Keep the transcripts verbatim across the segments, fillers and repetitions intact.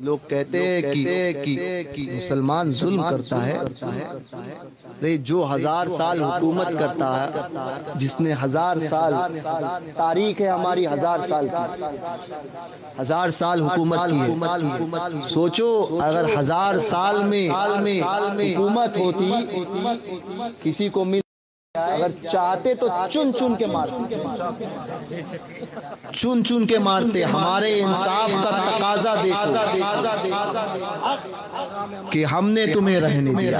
लोग कहते हैं कि, कि मुसलमान जुल्म करता है। अरे जो हजार साल हुकूमत करता है, जिसने हजार साल तारीख है हमारी, हजार साल की, हजार साल हुकूमत की है। सोचो अगर हजार साल में हुकूमत होती, किसी को मिल अगर चाहते तो चुन चुन के मारते, चुन चुन के मारते। हमारे इंसाफ का तकाजा देखो कि हमने तुम्हें रहने दिया।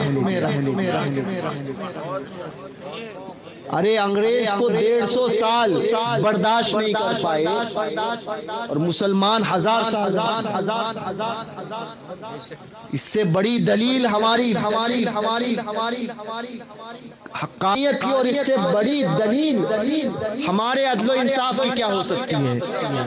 अरे अंग्रेज को डेढ़ सौ साल बर्दाश्त नहीं कर पाए और मुसलमान हजार साल। इससे बड़ी दलील हमारी हमारी हमारी हमारी हमारी हक्कानियत की, और इससे बड़ी दलील हमारे अदलो इंसाफ की क्या हो सकती है?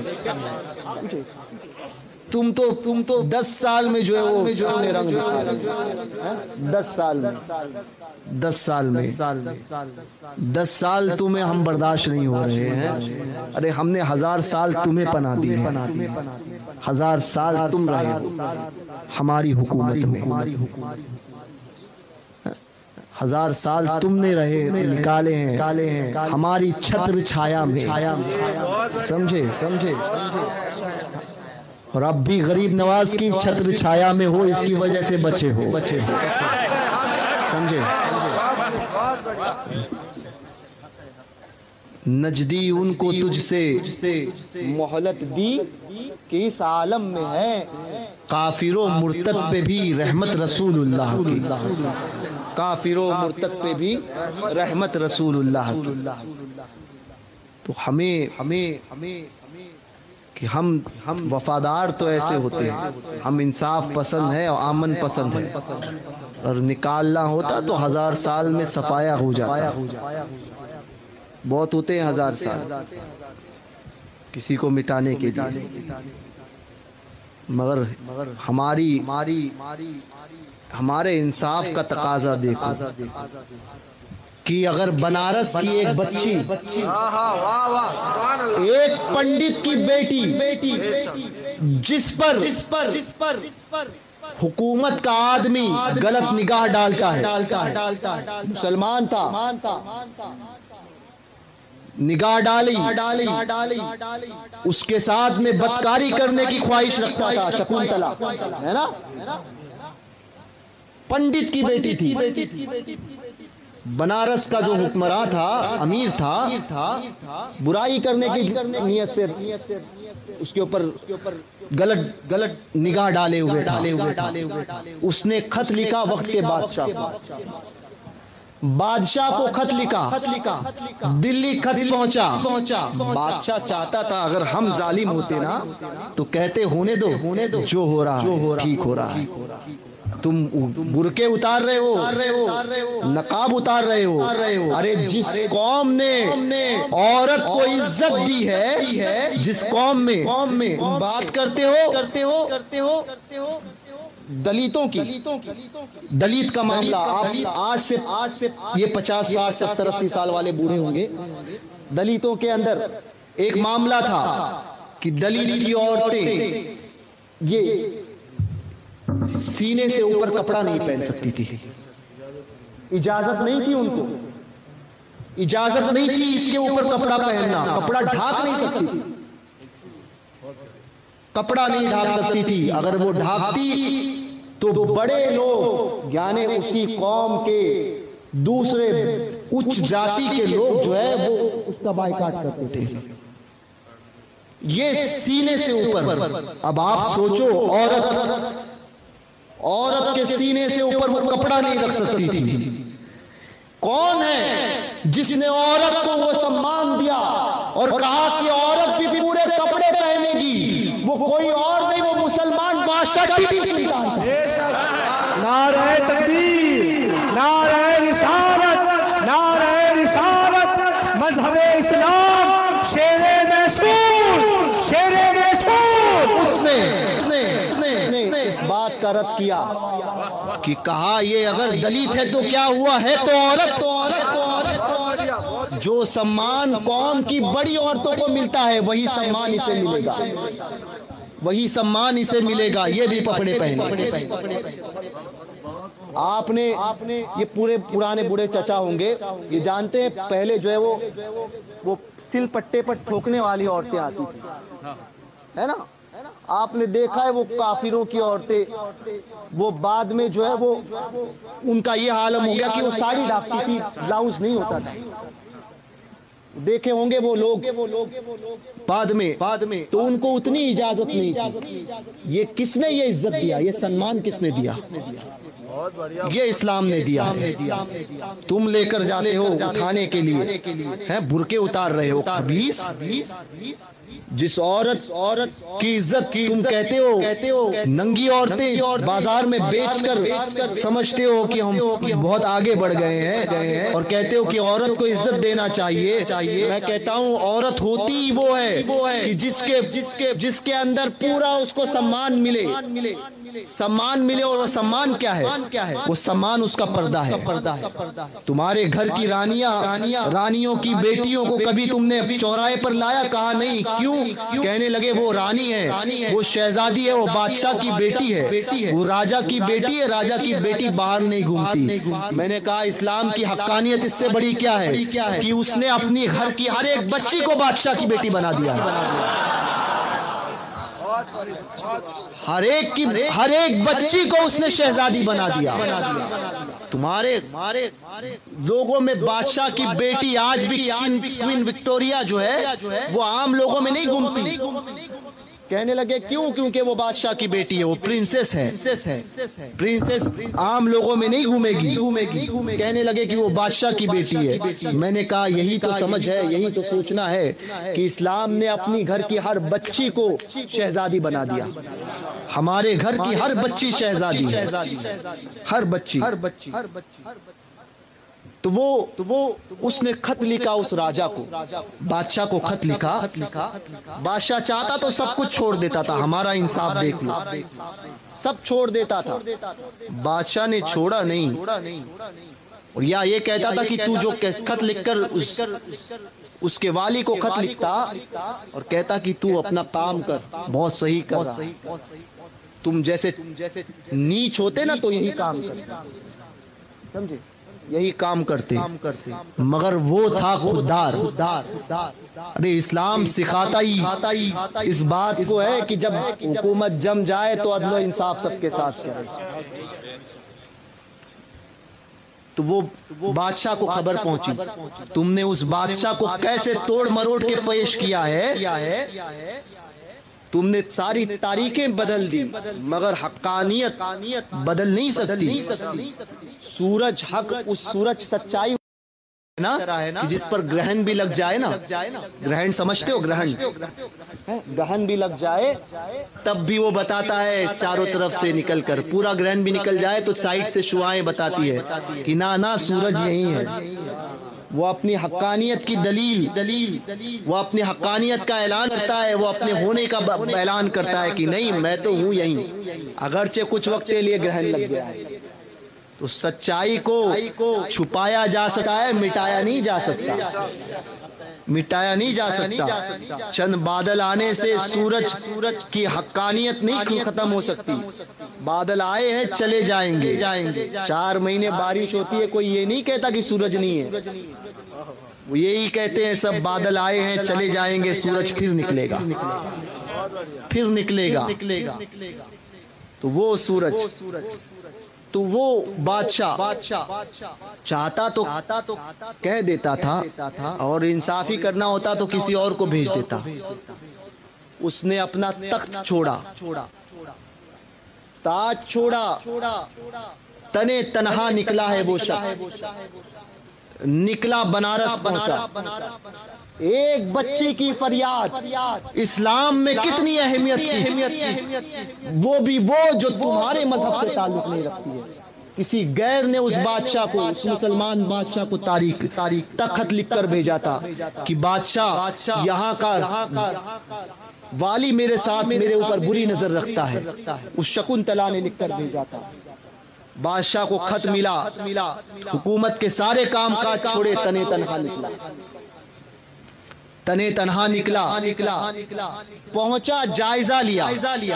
तुम तो तुम तो दस साल में जो है वो जो अपने रंग दिखा रहे, दस साल में दस साल में दस साल तुम्हें हम बर्दाश्त नहीं हो रहे हैं। अरे हमने हजार साल तुम्हें पना दी है, हजार साल तुम रहे हमारी हुकूमत में, हजार साल तुमने रहे निकाले हैं हमारी छत्र छाया में। समझे समझे और अब भी गरीब नवाज की छत्र छाया में हो, इसकी वजह से बचे हो बचे हो समझे। नजदी उनको तुझसे मोहलत दी कि इस आलम में है काफिरों मुर्तद पे भी रहमत रसूलुल्लाह की, काफिरों मुर्तद पे भी रहमत रसूलुल्लाह की। तो हमें हमें हमें कि हम हम वफादार तो ऐसे होते हैं, हम इंसाफ पसंद है और आमन पसंद है, और निकालना होता तो हजार साल में सफाया हो जाता। बहुत होते हैं हजार साल किसी को मिटाने के लिए, मगर मगर हमारी हमारी हमारे इंसाफ का तकाजा देखो कि अगर बनारस की एक बच्ची, एक पंडित की बेटी बेटी जिस पर जिस पर जिस पर हुकूमत का आदमी गलत निगाह डालता है, डालता है मुसलमान था, निगाह डाली डाली उसके साथ में बदकारी करने की ख्वाहिश रखता था, शकुंतला है ना, पंडित की बेटी थी। बनारस का जो हुक्मरान था, अमीर था, बुराई करने की नियत से उसके ऊपर गलत गलत निगाह डाले हुए डाले हुए डाले हुए उसने खत लिखा वक्त के बादशाह को, बादशाह को खत लिखा, दिल्ली खत पहुंचा पहुंचा बादशाह चाहता था अगर हम जालिम होते ना तो कहते होने दो होने दो जो हो रहा ठीक हो रहा है, तुम बुरके उतार रहे हो, नकाब उतार रहे हो। अरे जिस कौम ने औरत को इज्जत दी है, जिस कौम में कौम में बात करते हो करते हो करते हो करते हो दलितों की, दलित का मामला आप आज से आज से ये पचास साठ सत्तर अस्सी साल वाले बूढ़े होंगे, दलितों के अंदर एक मामला था कि दलित की औरतें ये सीने से ऊपर कपड़ा नहीं पहन सकती थी, इजाजत नहीं थी उनको, इजाजत नहीं थी इसके ऊपर कपड़ा पहनना, कपड़ा ढाक नहीं सकती थी, कपड़ा नहीं ढाक सकती थी। अगर वो ढाकती तो बड़े लोग यानी उसी कौम के दूसरे उच्च जाति के लोग जो है वो उसका बायकाट करते थे। ये सीने से ऊपर, अब आप सोचो औरत औरत के सीने से ऊपर वो कपड़ा नहीं रख सकती थी। कौन है जिसने औरत को वो सम्मान दिया और कहा कि औरत भी पूरे कपड़े पहनेगी? वो कोई और नहीं, वो मुसलमान बादशाह। नारे तकबीर, नारे रिसालत, नारे रिसालत, मजहबे इस्लाम, शेरे मैसूर, शेरे मैसूर। उसने बात का रद्द किया कि कहा ये अगर दलित है तो क्या हुआ है, तो औरत तो औरत तो औरत जो सम्मान कौम की बड़ी औरतों को मिलता है वही सम्मान इसे मिलेगा। वही सम्मान इसे मिलेगा, ये भी कपड़े पहने। आपने आपने ये पूरे पुराने बूढ़े चचा होंगे, ये जानते हैं पहले जो है वो वो सिल पट्टे पर ठोकने वाली औरतें आती थी, है ना। आपने देखा है वो काफिरों की औरतें, वो बाद में जो है वो उनका ये हालम हो गया कि वो साड़ी ढाकती थी, ब्लाउज नहीं होता था। देखे होंगे वो लोग बाद में बाद में तो उनको उतनी इजाजत नहीं थी। ये किसने ये इज्जत दिया, ये सम्मान किसने दिया? ये इस्लाम ने दिया है। तुम लेकर जाते हो उठाने के लिए, है बुरके उतार रहे हो। खबीस, जिस औरत औरत की इज्जत की तुम कहते हो कहते हो नंगी औरतें बाजार में बेचकर समझते हो कि हम बहुत आगे बढ़ गए हैं, और कहते हो कि औरत को इज्जत देना चाहिए चाहिए मैं कहता हूँ औरत होती ही वो है कि जिसके जिसके जिसके अंदर पूरा उसको सम्मान मिले सम्मान मिले और वो सम्मान क्या है? क्या है वो सम्मान? उसका पर्दा है। पर्दा है। तुम्हारे घर की रानियां रानियों की बेटियों को कभी तुमने चौराहे पर लाया? कहा नहीं। क्यों? कहने लगे वो रानी है, वो शहजादी है, वो बादशाह की बेटी है, वो राजा की बेटी है, राजा की बेटी बाहर नहीं घूमती। मैंने कहा इस्लाम की हक्कानियत इससे बड़ी क्या है कि उसने अपनी घर की हर एक बच्ची को बादशाह की बेटी बना दिया। हर एक की हर एक बच्ची को उसने शहजादी बना दिया। तुम्हारे लोगों में बादशाह की बेटी आज भी क्वीन विक्टोरिया जो है वो आम लोगों में नहीं घूमती। कहने लगे क्यों? क्योंकि वो बादशाह की बेटी है, वो प्रिंसेस है। प्रिंसेस आम लोगों में नहीं घूमेगी घूमेगी कहने लगे कि वो बादशाह की बेटी है। मैंने कहा यही तो समझ है, यही तो सोचना है कि इस्लाम ने अपनी घर की हर बच्ची को शहजादी बना दिया। हमारे घर की हर बच्ची शहजादी है, हर बच्ची हर बच्ची हर बच्ची तो वो तो वो उसने खत लिखा उस राजा को, बादशाह को खत लिखा। बादशाह चाहता तो सब कुछ छोड़ देता था, हमारा इंसाफ देख लो, सब छोड़ देता था। बादशाह ने छोड़ा नहीं, और या ये कहता था कि तू जो खत लिखकर उस उसके वाली को खत लिखता और कहता कि तू अपना काम कर, बहुत सही कर रहा है, तुम जैसे नीच होते ना तो यही काम कर, समझे, यही काम करते काम करते मगर वो था खुददार। अरे इस्लाम सिखाता ही इस बात को है कि जब हुकूमत जम जाए तो अदल इंसाफ सबके साथ करे। तो वो बादशाह को खबर पहुंची, तुमने उस बादशाह को कैसे तोड़ मरोड़ के पेश किया है, तुमने सारी तारीखें बदल दी मगर हक्कानियत बदल नहीं सकती। सूरज हक, उस सूरज सच्चाई ना कि जिस पर ग्रहण भी लग जाए ना, ग्रहण समझते हो, ग्रहण ग्रहण भी लग जाए तब भी वो बताता है चारों तरफ से निकलकर, पूरा ग्रहण भी निकल जाए तो साइड से शुआएं बताती है कि ना ना सूरज यही है। वो अपनी हक्कानियत की दलील दलील वो अपनी हक्कानियत का ऐलान करता है, वो अपने होने का ऐलान करता है कि नहीं मैं तो हूं यही, अगरचे कुछ वक्त के लिए ग्रहण लग गया है। तो सच्चाई को छुपाया जा सकता है, मिटाया नहीं जा सकता, मिटाया नहीं जा सकता। चंद बादल आने से सूरज सूरज की हक्कानियत नहीं खत्म हो सकती। बादल आए हैं चले जाएंगे जाएंगे चार महीने बारिश होती है, कोई ये नहीं कहता कि सूरज नहीं है, वो यही कहते हैं सब बादल आए हैं चले जाएंगे, सूरज फिर निकलेगा फिर निकलेगा निकलेगा तो वो सूरज तो वो बादशाह चाहता तो कह देता था, और इंसाफी करना होता तो किसी और को भेज देता। उसने अपना तख्त छोड़ा, ताज छोड़ा, तने तनहा निकला है वो शख्स, निकला बनारस पहुंचा। एक बच्चे की फरियाद इस्लाम में कितनी अहमियत की, वो भी वो जो तुम्हारे मजहब से ताल्लुक नहीं रखती है। किसी गैर ने उस बादशाह को, उस मुसलमान बादशाह को तारीख तारीख तखत लिखकर भेजा था कि बादशाह यहाँ का वाली मेरे साथ मेरे ऊपर बुरी नजर रखता है। उस शकुंतला ने लिखकर भेजा था। बादशाह को खत मिला, हुकूमत के सारे काम काज छोड़े तने तनहा निकला। तने तनहा निकला निकला पहुंचा, जायजा लिया।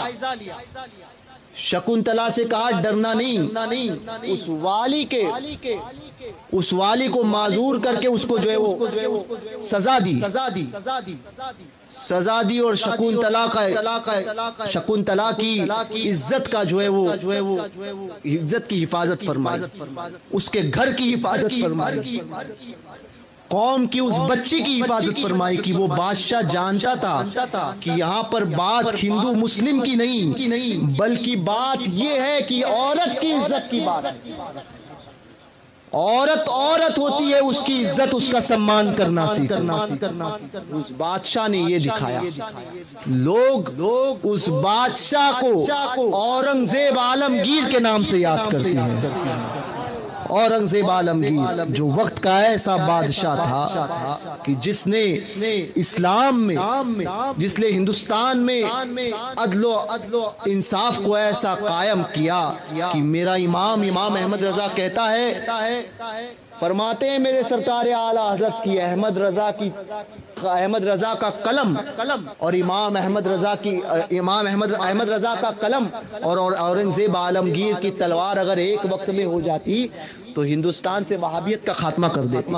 शकुंतला से कहा डरना नहीं, उस वाली के उस वाली को माजूर करके उसको जो है वो सजा दी सजा दी सजा दी और शकुंतला का शकुंतला की इज्जत का जो है वो जो है वो इज्जत की हिफाजत फरमाई, उसके घर की हिफाजत फरमाई, कौम की उस बच्ची की हिफाजत फरमाई कि वो बादशाह जानता था कि यहाँ पर बात हिंदू मुस्लिम की नहीं, बल्कि बात ये है कि औरत की इज्जत की बात है। औरत औरत होती है, उसकी इज्जत उसका सम्मान करना सीखना। उस बादशाह ने ये दिखाया। लोग लोग उस बादशाह को औरंगजेब आलमगीर के नाम से याद करते हैं। औरंगजेब आलमगीर जो वक्त का ऐसा बादशाह था कि जिसने इस्लाम में, जिसने हिंदुस्तान में अदलो अदलो इंसाफ को ऐसा कायम किया कि मेरा इमाम इमाम अहमद रजा कहता है, फरमाते हैं मेरे सरकार आला हजरत की अहमद रजा की अहमद रजा का कलम और इमाम अहमद रजा की इमाम अहमद अहमद रजा का कलम और औरंगजेब आलमगीर की तलवार अगर एक वक्त में हो जाती तो हिंदुस्तान से वहाबियत का खात्मा कर देती।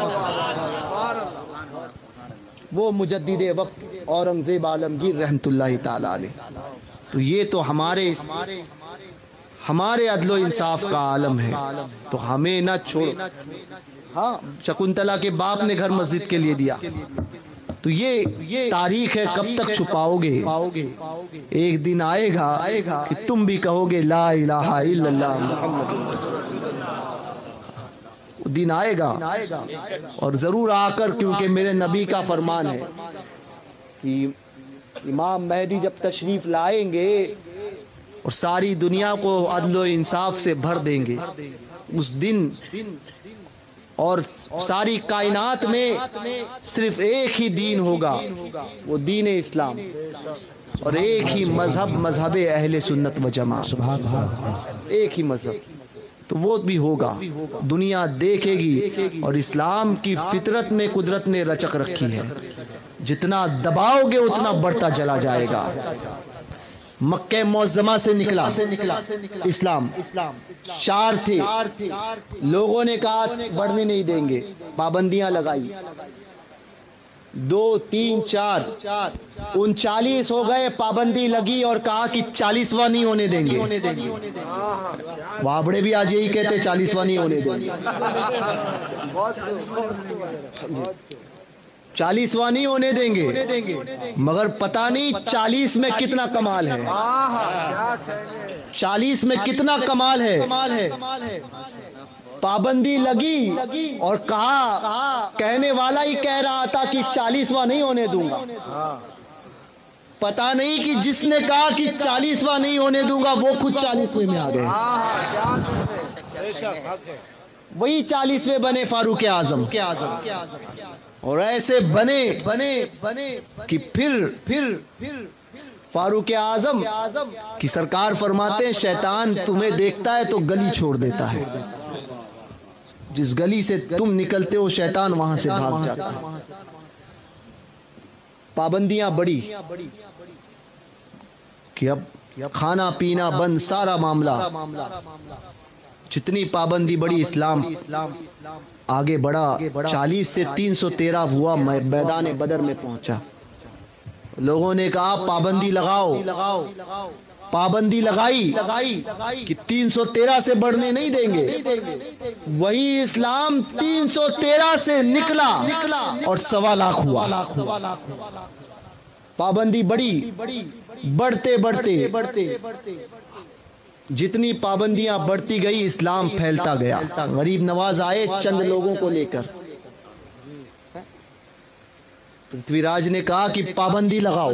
वो मुजद्दिदे वक्त औरंगजेब आलमगीर रहमतुल्लाहि ताला अलैह। तो ये तो हमारे हमारे अदलो इंसाफ का आलम है, तो हमें ना छोड़ो। हाँ, शकुंतला के बाप ने घर मस्जिद के लिए दिया, तो ये तारीख है, कब तक छुपाओगे? एक दिन आएगा आएगा कि तुम भी कहोगे ला इलाहा इल्लल्लाह मुहम्मद। दिन आएगा और जरूर आकर, क्योंकि मेरे नबी का फरमान है कि इमाम मेहदी जब तशरीफ लाएंगे और सारी दुनिया को अदलो इंसाफ से भर देंगे, उस दिन और सारी कायनात में सिर्फ एक ही दीन होगा, वो दीन इस्लाम, और एक ही मजहब मजहब अहले सुन्नत व जमा, एक ही मजहब। तो वो भी होगा, दुनिया देखेगी। और इस्लाम की फितरत में कुदरत ने रचक रखी है, जितना दबाओगे उतना बढ़ता चला जाएगा। मक्के मौज़मा से निकला इस्लाम, चार थे, लोगों ने कहा बढ़ने नहीं देंगे, पाबंदियां लगाई, दो तीन चार उनचालीस हो गए, पाबंदी लगी और कहा कि चालीसवां नहीं होने देंगे। वाबड़े भी आज यही कहते चालीसवां नहीं होने देंगे, चालीसवां नहीं होने देंगे। मगर पता नहीं चालीस में कितना कमाल है, चालीस में कितना कमाल है। पाबंदी लगी और कहा, कहने वाला ही कह रहा था कि चालीसवां नहीं होने दूंगा। पता नहीं कि जिसने कहा कि चालीसवां नहीं होने दूंगा वो खुद चालीसवें में आ गए। वही चालीसवें बने फारूक आजम, और ऐसे बने बने बने कि फिर फिर फिर फारूक आजम की सरकार फरमाते हैं, शैतान तुम्हें देखता है तो गली छोड़ देता है, जिस गली से तुम निकलते हो शैतान वहां से भाग जाता है। पाबंदियां बढ़ी कि अब खाना पीना बंद, सारा मामला, जितनी पाबंदी बढ़ी इस्लाम आगे बढ़ा। चालीस से तीन सौ तेरह हुआ, मैदान बदर में पहुंचा। लोगों ने कहा पाबंदी लगाओ, पाबंदी लगाई लगाई कि तीन सौ तेरह से बढ़ने नहीं देंगे। वही इस्लाम तीन सौ तेरह से निकला और सवा लाख हुआ। पाबंदी बढ़ी, बढ़ते बढ़ते बढ़ते जितनी पाबंदियां बढ़ती गई इस्लाम फैलता गया। गरीब नवाज आए चंद लोगों को लेकर, पृथ्वीराज ने कहा कि पाबंदी लगाओ,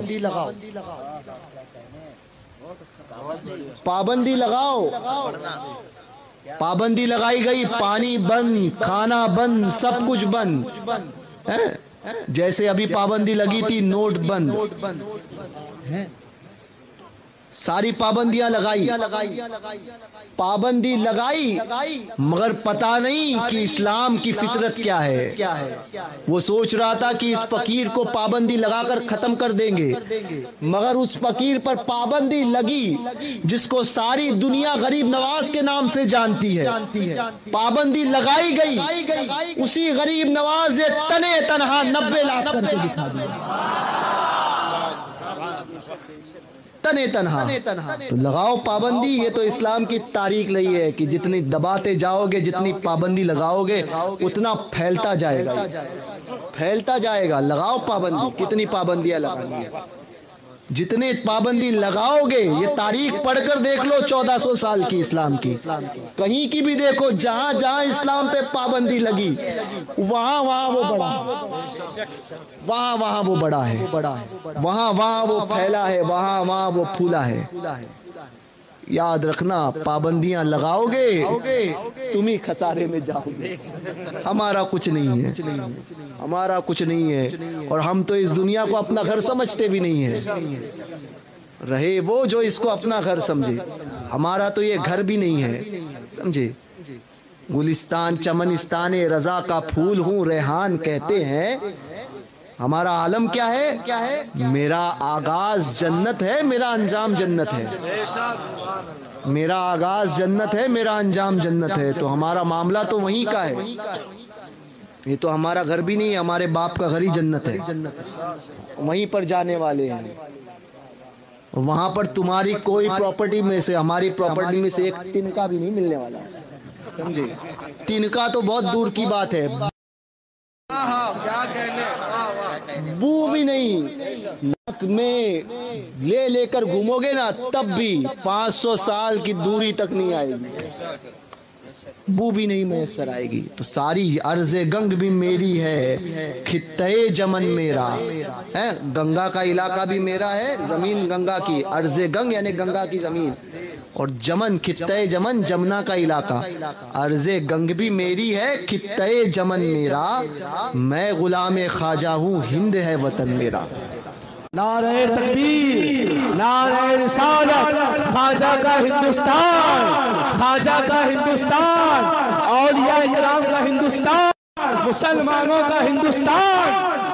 पाबंदी लगाओ। पाबंदी लगाई गई, पानी बंद, खाना बंद, सब कुछ बंद है। जैसे अभी पाबंदी लगी थी नोट बंद है, सारी पाबंदियां लगाई, पाबंदी लगाई, मगर पता नहीं कि इस्लाम की फितरत क्या है। वो सोच रहा था कि इस फकीर को पाबंदी लगाकर खत्म कर देंगे, मगर उस फकीर पर पाबंदी लगी जिसको सारी दुनिया गरीब नवाज के नाम से जानती है। पाबंदी लगाई गई, उसी गरीब नवाज ने तने तनहा नब्बे लाख करके दिखा दिया, तने तनहा। तो लगाओ पाबंदी, ये तो इस्लाम की तारीख रही है कि जितनी दबाते जाओगे, जितनी पाबंदी लगाओगे, उतना फैलता जाएगा, फैलता जाएगा। लगाओ पाबंदी, कितनी पाबंदियां लगानी है, जितने पाबंदी लगाओगे, ये तारीख पढ़कर देख लो चौदह सौ साल की इस्लाम की, कहीं की भी देखो, जहां जहां इस्लाम पे पाबंदी लगी वहां वहां वो बड़ा, वहां वहां वो बड़ा है, वहां वहां वो फैला है, वहां वहां वो फूला है। याद रखना, पाबंदियां लगाओगे तुम ही खसारे में जाओगे। हमारा कुछ नहीं है, हमारा कुछ नहीं है, और हम तो इस दुनिया को अपना घर समझते भी नहीं है। रहे वो जो इसको अपना घर समझे, हमारा तो ये घर भी नहीं है, समझे। गुलिस्तान चमनिस्तान रजा का फूल हूँ, रेहान कहते हैं। हमारा आलम क्या है, क्या है? मेरा आगाज जन्नत है, मेरा अंजाम जन्नत है। मेरा आगाज जन्नत है, मेरा अंजाम जन्नत है। तो हमारा मामला तो वहीं का है। ये तो हमारा घर भी नहीं है, हमारे बाप का घर ही जन्नत है, वहीं पर जाने वाले हैं। वहां पर तुम्हारी कोई प्रॉपर्टी में से, हमारी प्रॉपर्टी में से एक तिनका भी नहीं मिलने वाला, समझे। तिनका तो बहुत दूर की बात है, क्या कहने, बू भी नहीं। नाक में ले लेकर घूमोगे ना, तब भी पाँच सौ साल की दूरी तक नहीं आएगी, बू भी नहीं मैसर आएगी। तो सारी अर्ज़े गंग भी मेरी है, खित्ते जमन मेरा है, गंगा का इलाका भी मेरा है, जमीन गंगा की, अर्ज़े गंग यानी गंगा की जमीन, और जमन खित्ते जमन जमुना का इलाका, अर्ज़े गंग भी मेरी है, खित्ते जमन मेरा, मैं गुलाम ख्वाजा हूँ, हिंद है वतन मेरा। नारे तकबीर, नारे रिसालत, ख्वाजा का हिंदुस्तान, ख्वाजा का हिंदुस्तान, औलिया इकराम का हिंदुस्तान, मुसलमानों का हिंदुस्तान।